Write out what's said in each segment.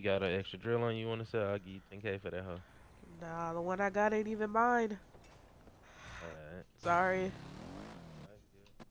got an extra drill on you want to sell? I'll give you 10K for that hoe. Nah, the one I got ain't even mine. Alright. Sorry. That's good.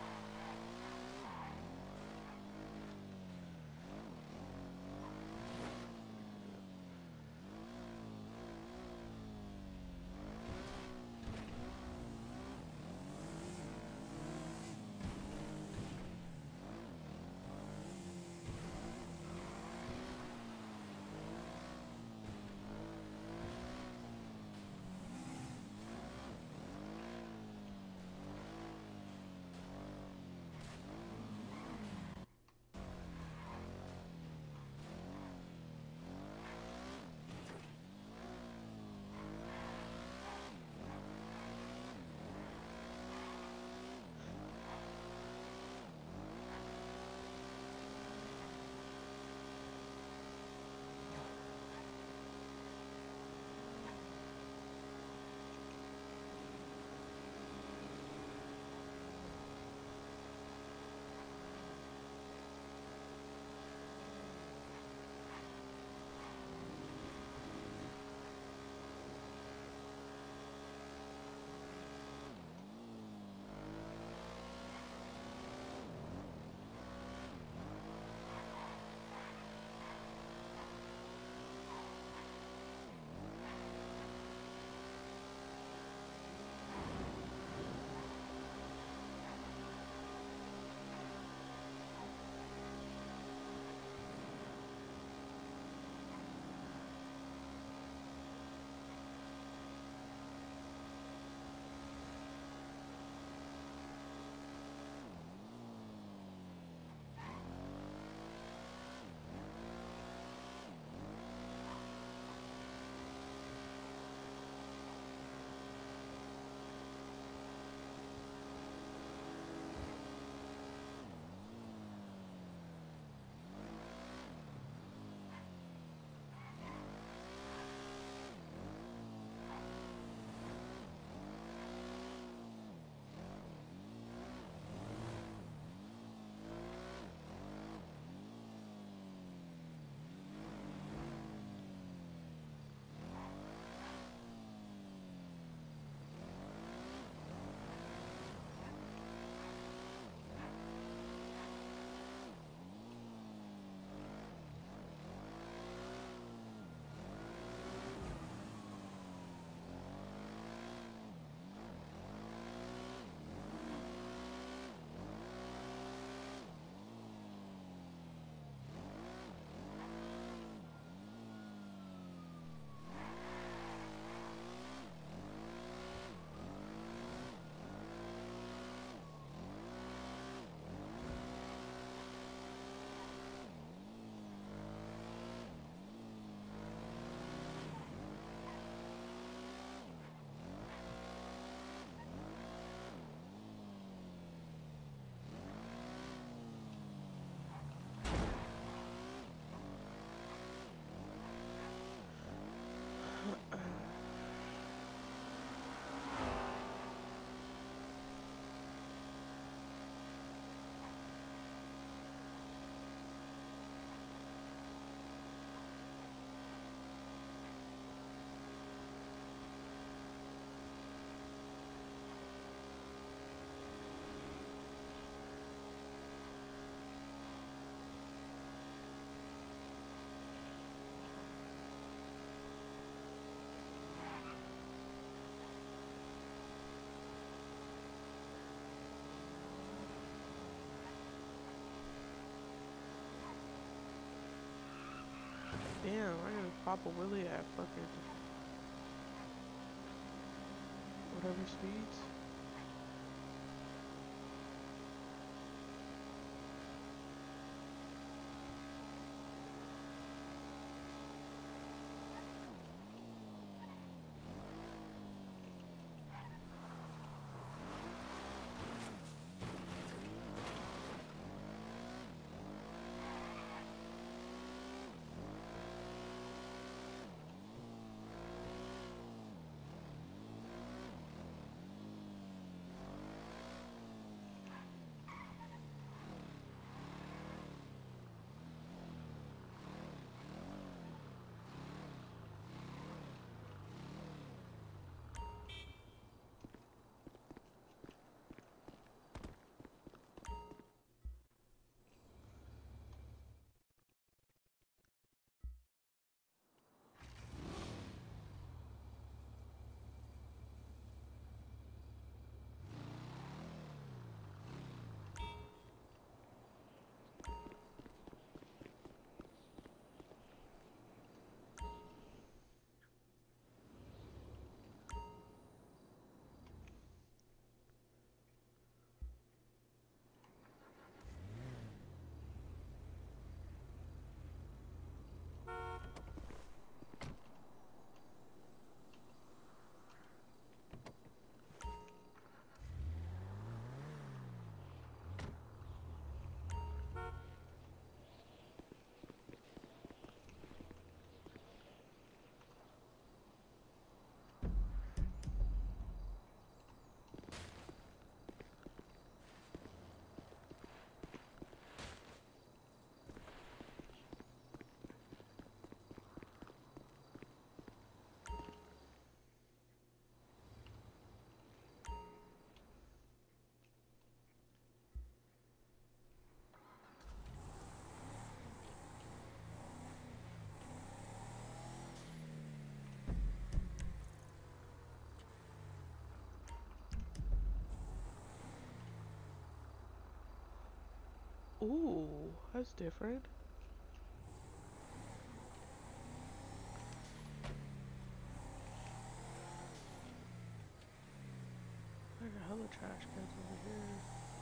Damn, I gotta pop a willy at fucking whatever speeds. Ooh, that's different. There's a hella trash cans over here.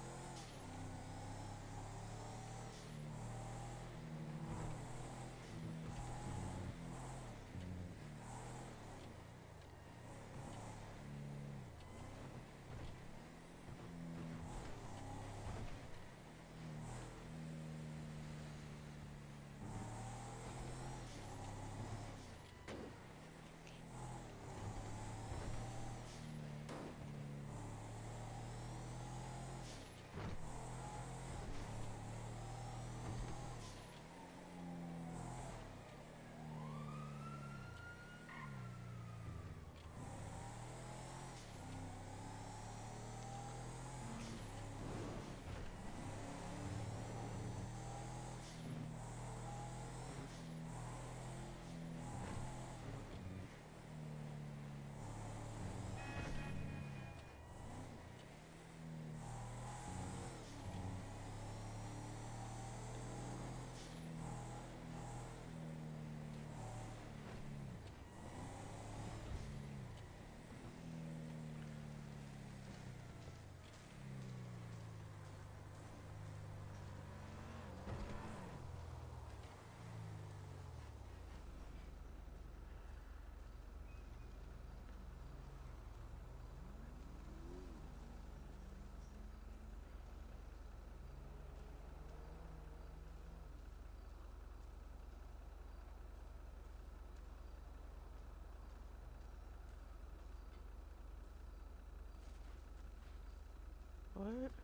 What?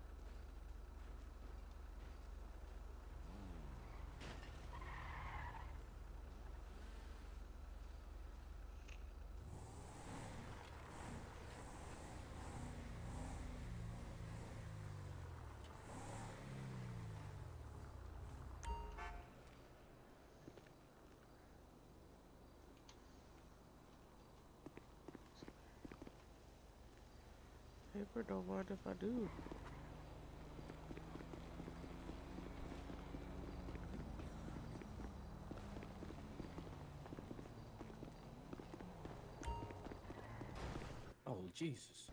Paper don't mind if I do. Oh, Jesus.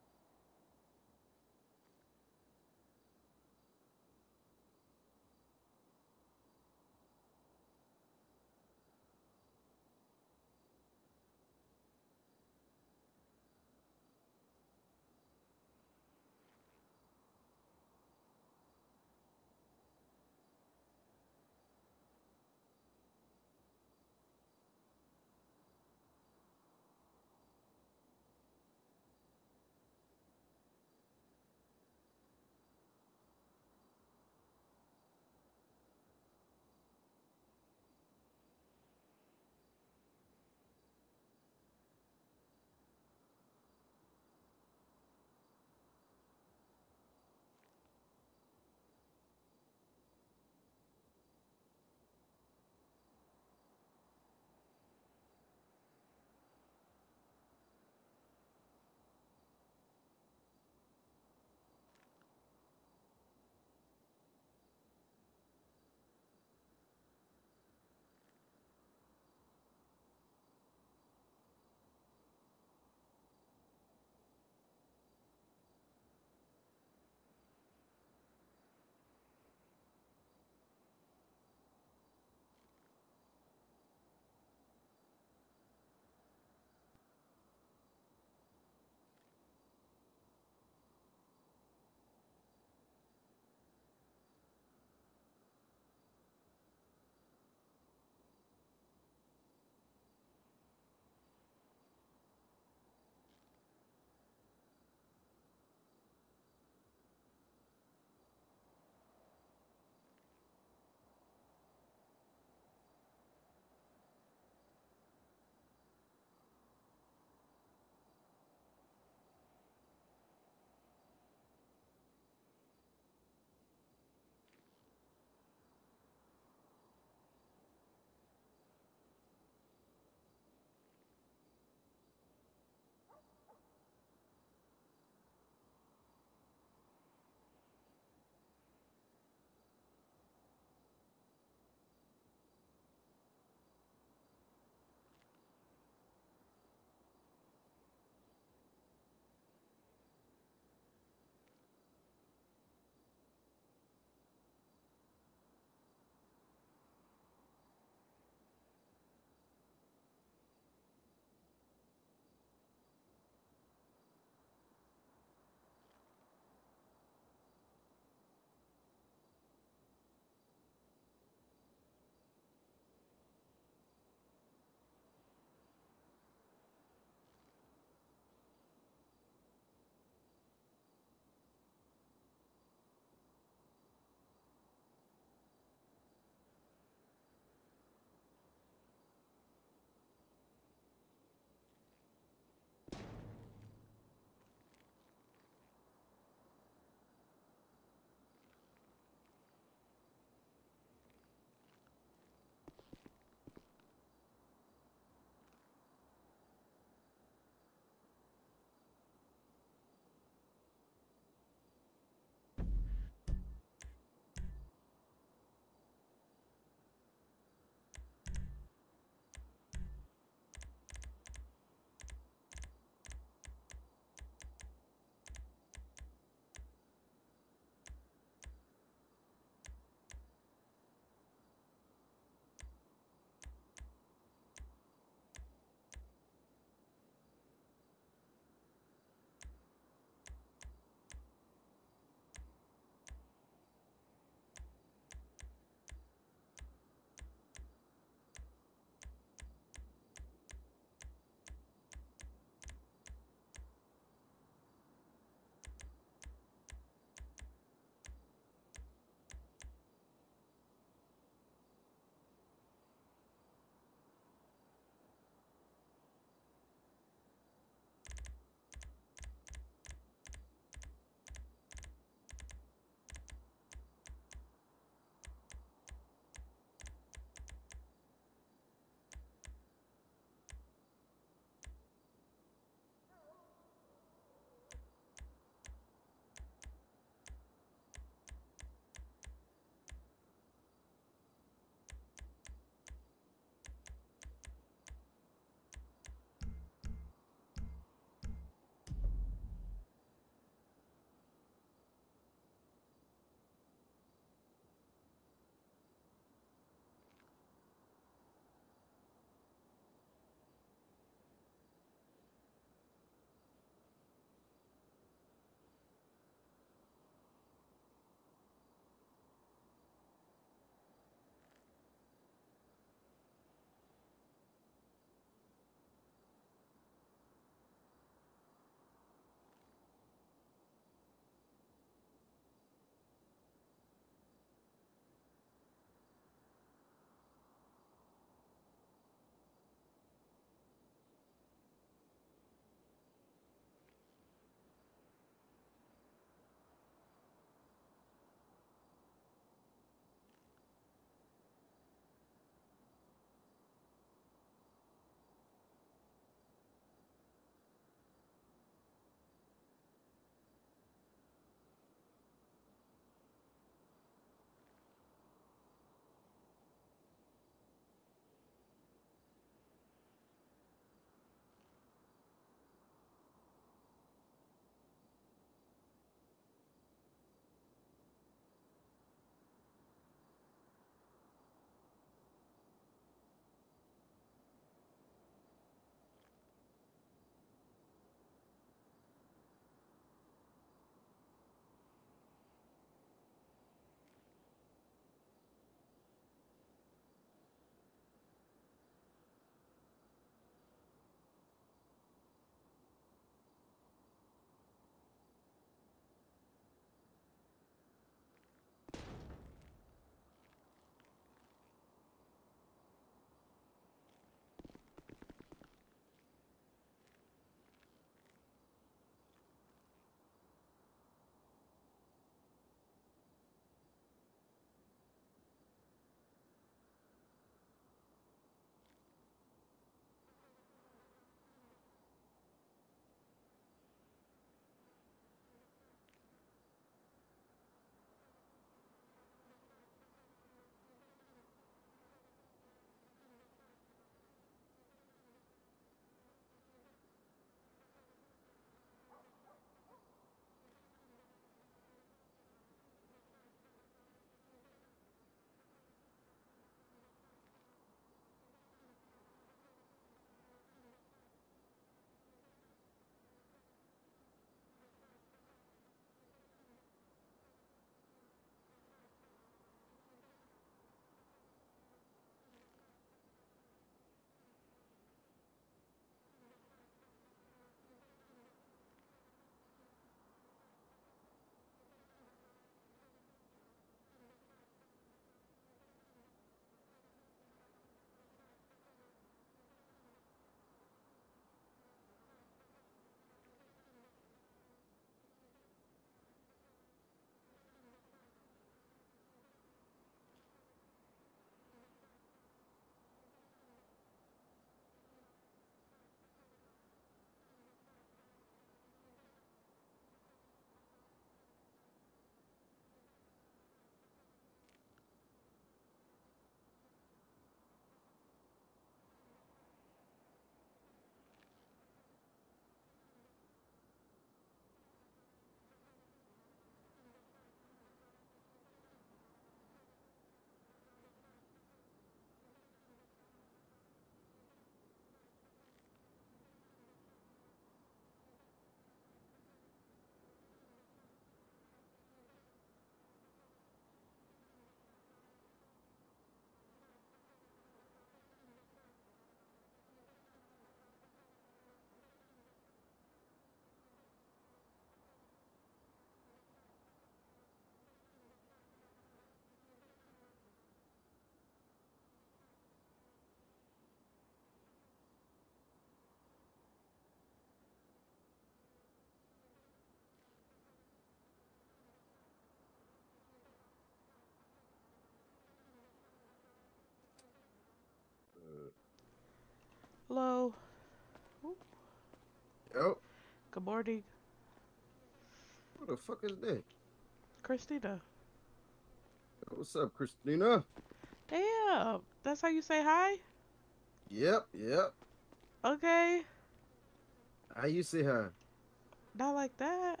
Hello. Ooh, Yo, good morning. who the fuck is that? Kristina. What's up, Kristina? Damn. That's how you say hi? Yep. Okay. How you say hi? Not like that.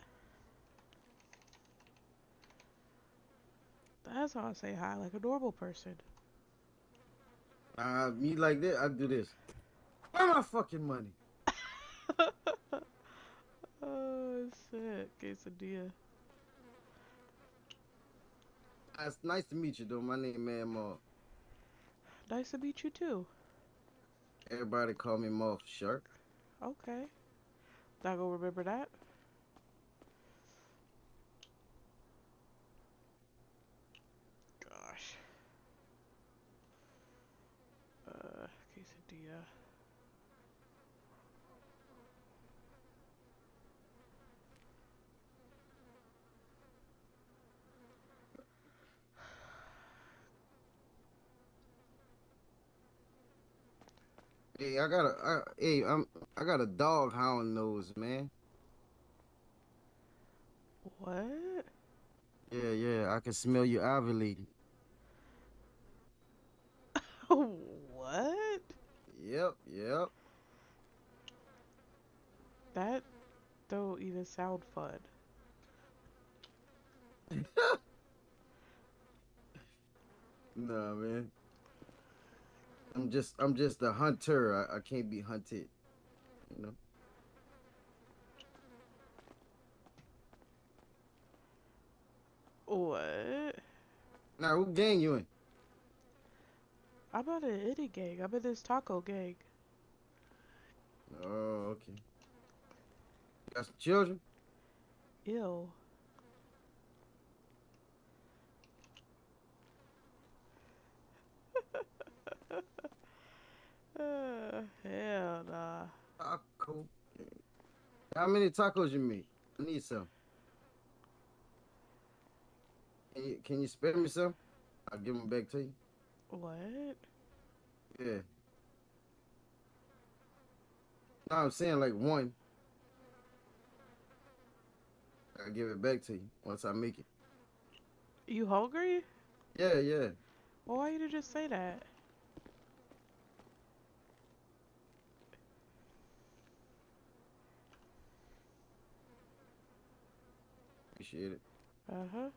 That's how I say hi, like a normal person. Me like that, I do this. Where my fucking money? Oh, shit. Quesadilla. It's nice to meet you, though. My name Man Moth. Nice to meet you, too. Everybody call me Moth Shark. Okay. Not gonna remember that. Gosh. Quesadilla. Hey, I got a dog hound nose, man. What? Yeah, I can smell you ovulating. What? Yep. That don't even sound fun. Nah, man. I'm just a hunter. I can't be hunted, you know. What? Now, who gang you in? I'm not in any gang. I'm in this taco gang. Oh, okay. Got some children? Ew. Hell nah. Taco. How many tacos you make? I need some. Can you spare me some? I'll give them back to you. What? Yeah. No, I'm saying like one. I'll give it back to you once I make it. You hungry? Yeah. Well, why you didn't just say that? Appreciate it. Uh-huh.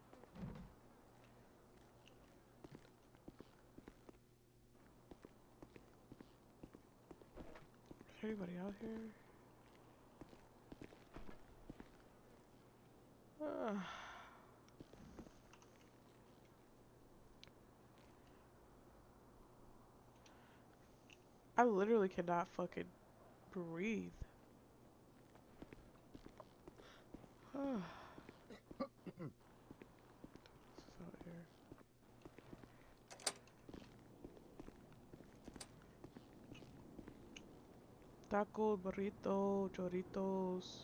Is everybody out here? Ugh. I literally cannot fucking breathe. What's out here? Taco, burrito, choritos.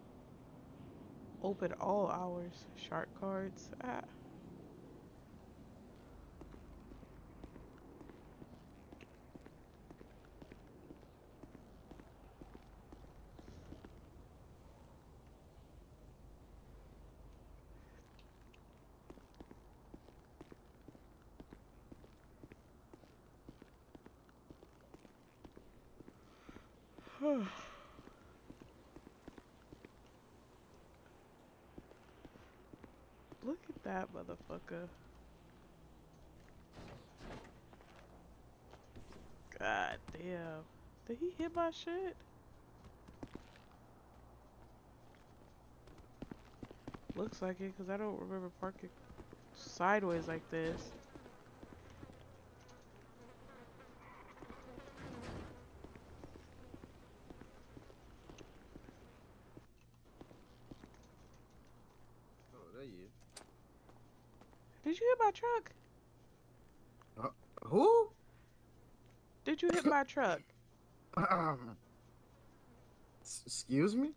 Open all hours. Shark cards. Ah. Look at that motherfucker. God damn. Did he hit my shit? Looks like it, because I don't remember parking sideways like this. Oh, there you. Did you hit my truck? Who? Did you hit my truck? Excuse me?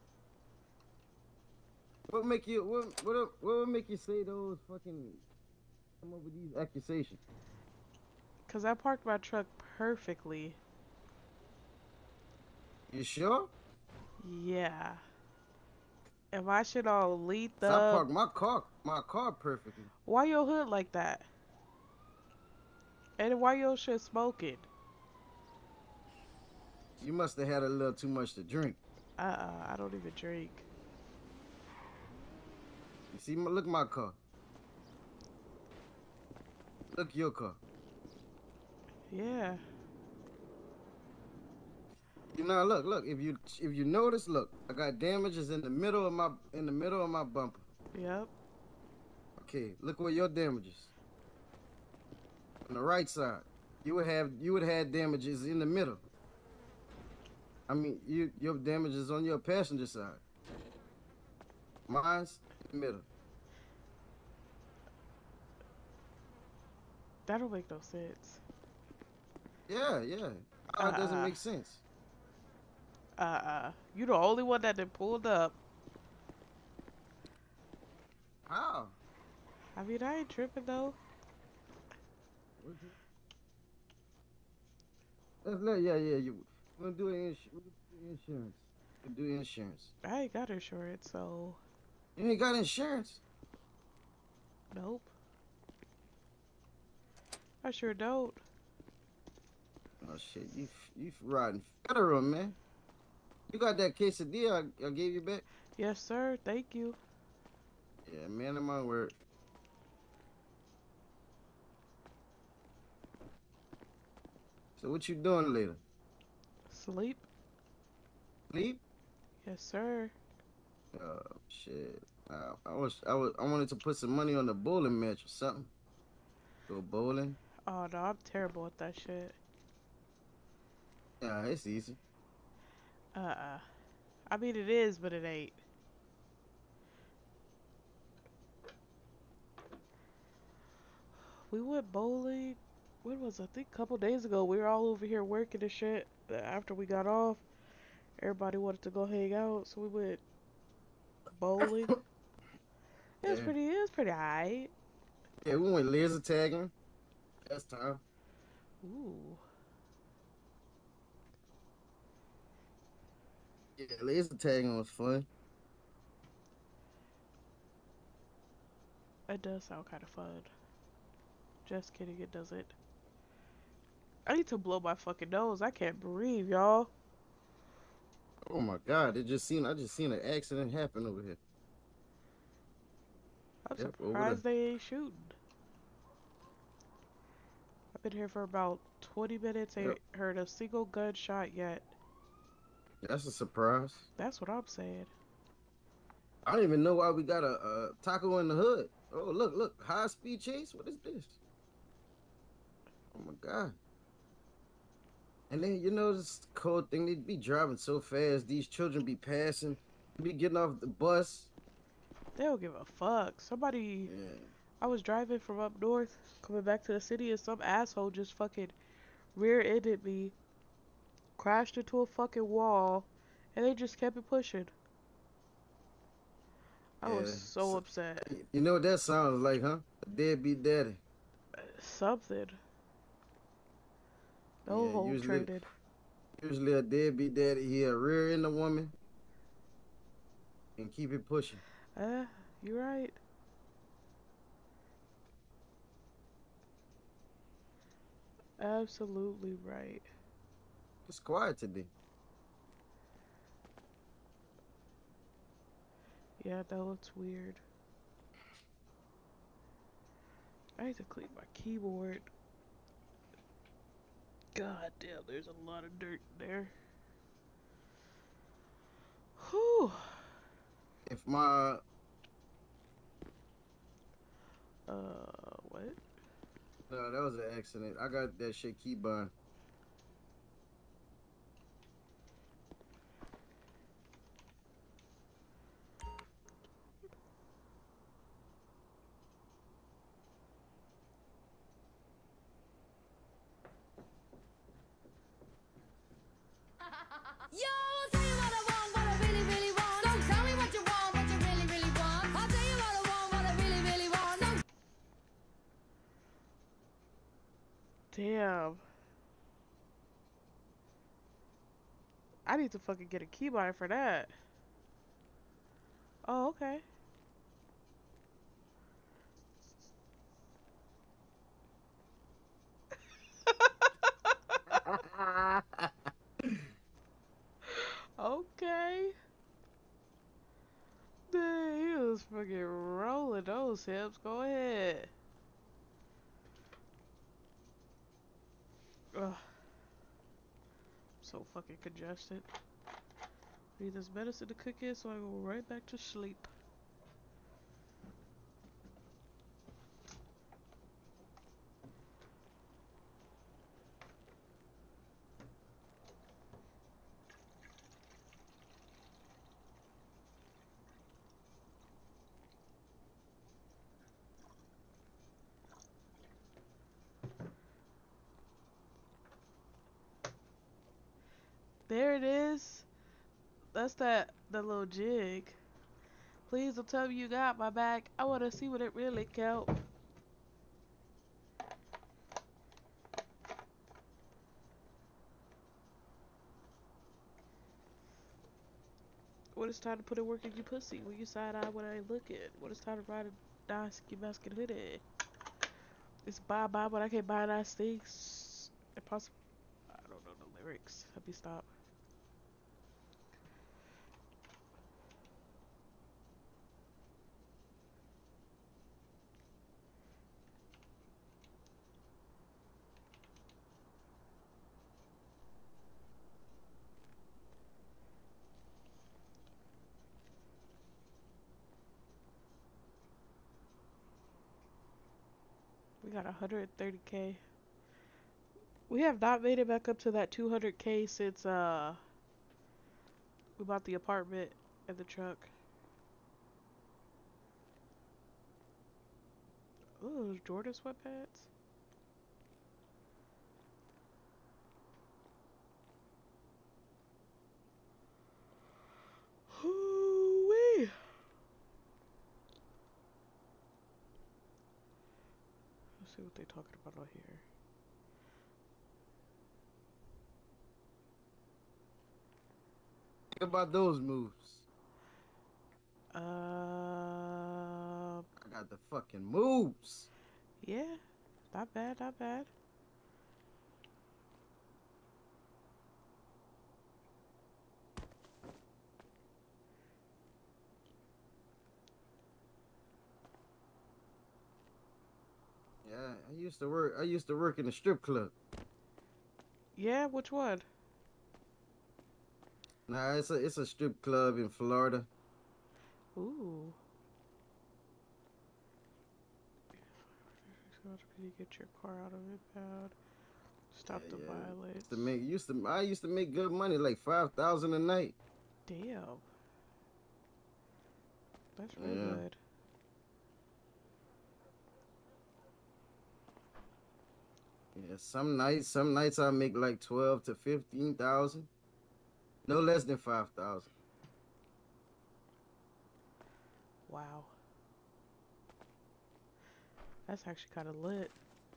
What would make you say those fucking come up with these accusations? Because I parked my truck perfectly. You sure? Yeah. And my shit all leaked 'Cause I up. parked my car perfectly. Why your hood like that? And why your shit smoking? You must have had a little too much to drink. I don't even drink. You see, look my car. Look your car. Yeah. You know, look. If you notice, look, I got damages in the middle of my bumper. Yep. Okay, look where your damages. On the right side, you would have had damages in the middle. I mean, your damages on your passenger side. Mine's in the middle. That don't make no sense. Yeah. How it doesn't make sense. You the only one that done pulled up. How? I mean, I ain't tripping though. Yeah. You we'll do insurance. We'll do insurance. I ain't got insurance, so You ain't got insurance. nope. I sure don't. Oh shit, you riding federal, man. You got that quesadilla I gave you back? Yes, sir. Thank you. Yeah, man of my word. So what you doing later? Sleep? Sleep? Yes, sir. Oh shit. I wanted to put some money on the bowling match or something. Go bowling. Oh no, I'm terrible at that shit. Yeah, it's easy. I mean, it is, but it ain't. We went bowling. When was it? I think a couple days ago. We were all over here working and shit. After we got off, everybody wanted to go hang out, so we went bowling. It was Yeah. pretty alright. Yeah, we went laser tagging. That's time. Ooh. Yeah, laser tagging was fun. It does sound kind of fun. Just kidding, it doesn't. I need to blow my fucking nose. I can't breathe, y'all. Oh my god, I just seen an accident happen over here. I'm Yep, over surprised they ain't shooting. I've been here for about 20 minutes. Ain't heard a single gunshot yet. That's a surprise. That's what I'm saying. I don't even know why we got a taco in the hood. Oh, look, high speed chase. What is this? Oh my god. And then this cold thing, they be driving so fast. These children be passing, be getting off the bus. They don't give a fuck. Somebody, Yeah. I was driving from up north, coming back to the city, and some asshole just fucking rear-ended me, crashed into a fucking wall, and they just kept it pushing. I was so upset. You know what that sounds like, huh? A deadbeat daddy. Something. No home training. Usually a deadbeat daddy, he'll rear end a woman and keep it pushing. You're right. Absolutely right. It's quiet today. Yeah, no, it's weird. I need to clean my keyboard. God damn, there's a lot of dirt there. Whew. If my... What? No, that was an accident. I got that shit keybind. Yo, I'll tell you what I want, what I really, really want. So tell me what you want, what you really, really want. I'll tell you what I want, what I really, really want. So Damn. I need to fucking get a keybind for that. Oh, okay. Okay. Dang, he was fucking rolling those hips. Go ahead. Ugh. So fucking congested. Need this medicine to kick in so I go right back to sleep. There it is. That's the little jig. Please don't tell me you got my back. I want to see what it really count. When it's time to put in work in your pussy, when you side eye when I ain't looking. When it's time to ride a nice masculinity. It's bye bye, but I can't buy nice things. Impossible. I don't know the lyrics. Let me stop. We got 130K. We have not made it back up to that 200K since we bought the apartment and the truck. Ooh, Jordan sweatpants. Ooh-wee. Let's see what they're talking about on here. Think about those moves. Um, I got the fucking moves. yeah, not bad, not bad. Yeah, I used to work in a strip club. Yeah, which one? Nah, it's a strip club in Florida. Ooh. You get your car out of impound. Stop the violence. I used to make good money, like 5,000 a night. Damn. That's real Yeah. good. Yeah, some nights I make like 12 to 15,000. No less than 5,000. Wow. That's actually kind of lit.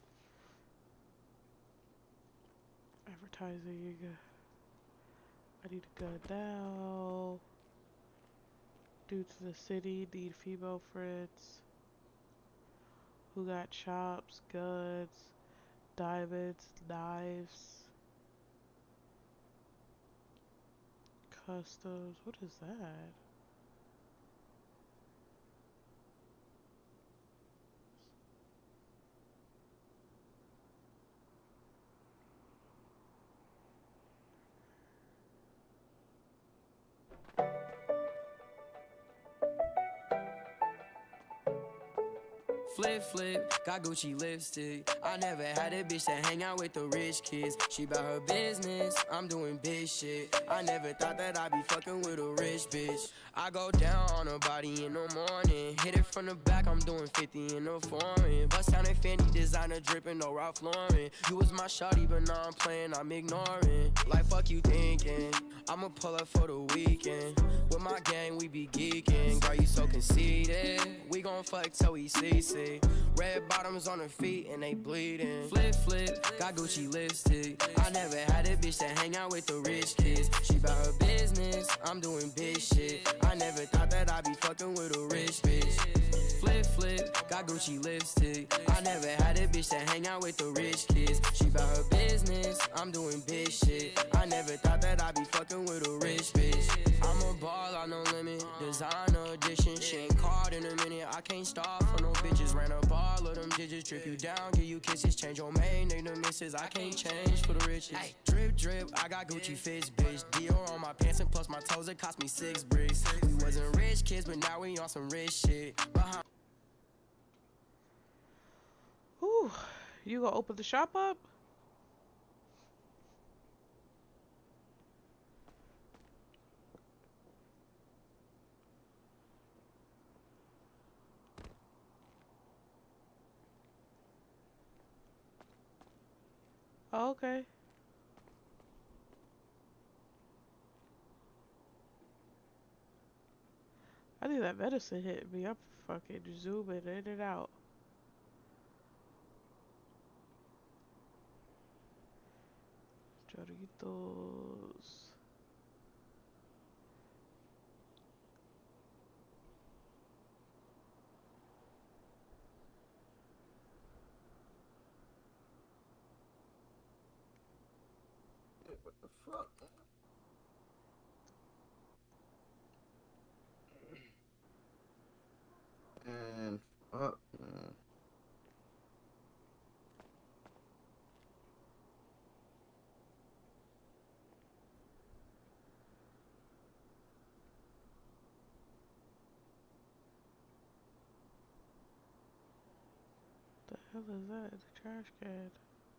Advertising. I need a gun now. Due to the city, need female friends. Who got chops, guns, diamonds, knives. Customs. What is that? Flip, flip, got Gucci lipstick. I never had a bitch that hang out with the rich kids. She about her business, I'm doing big shit. I never thought that I'd be fucking with a rich bitch. I go down on her body in the morning. Hit it from the back, I'm doing 50 in the foreign. Bust down and Fendi designer dripping, no Ralph Lauren. You was my shawty, but now I'm playing, I'm ignoring. Like fuck you thinking, I'ma pull up for the weekend. With my gang, we be geeking. Girl, you so conceited. We gon' fuck till we CC. Red bottoms on her feet and they bleeding. Flip, flip, got Gucci lipstick. I never had a bitch that hang out with the rich kids. She bout her business, I'm doing big shit. I never thought that I'd be fucking with a rich bitch. Flip, flip, got Gucci lipstick. I never had a bitch that hang out with the rich kids. She bout her business, I'm doing big shit. I never thought that I'd be fucking with a rich bitch. I'm a ball, I no limit. Designer edition, she ain't caught in a minute. I can't stop for no bitches. Ran up all of them digits, trip you down, give you kisses. Change your main name to misses. I can't change for the riches. Ay, drip, drip, I got Gucci fits, bitch. Dior on my pants and plus my toes, it cost me 6 bricks. We wasn't rich kids, but now we on some rich shit. Behind Whew. You gonna open the shop up? Oh, okay. I think that medicine hit me. I'm fucking zooming in and out. Choritos. What the fuck? And fuck, man. The hell is that in the trash can?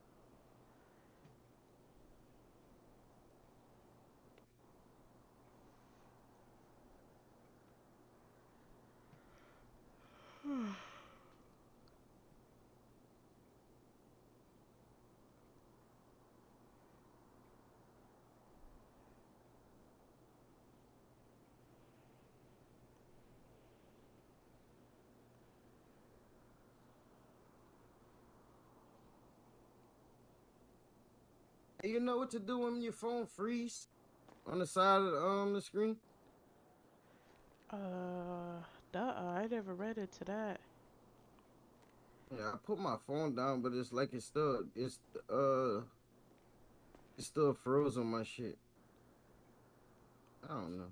Hey, you know what to do when your phone freeze on the side of the screen? Nuh-uh, I never read into that. Yeah, I put my phone down, but it's like it's still froze on my shit. I don't know.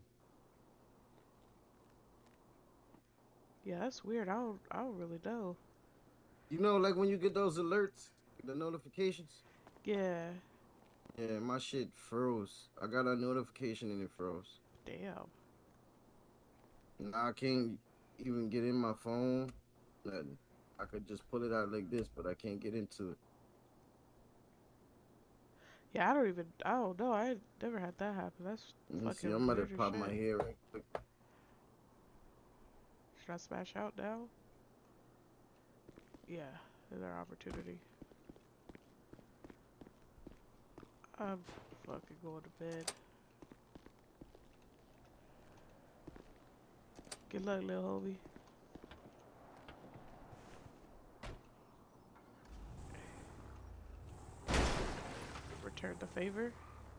Yeah, that's weird. I don't really know. You know, like when you get those alerts, the notifications. Yeah. Yeah, my shit froze. I got a notification and it froze. Damn. Now I can't even get in my phone. Nothing. I could just pull it out like this, but I can't get into it. Yeah, I don't know. I never had that happen. That's Let me see. fucking I'm about to weird as pop shit. my hair right quick. Should I smash out now? Yeah, there's our opportunity. I'm fucking going to bed. Good luck, little homie. Return the favor.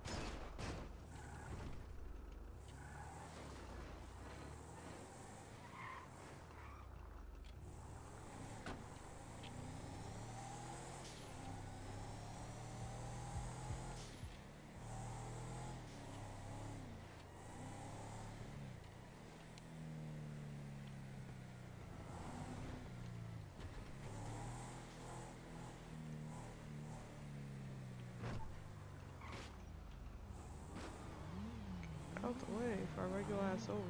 Out the way for a regular ass over.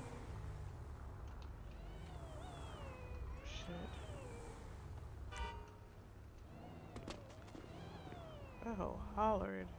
Shit. Oh, hollering.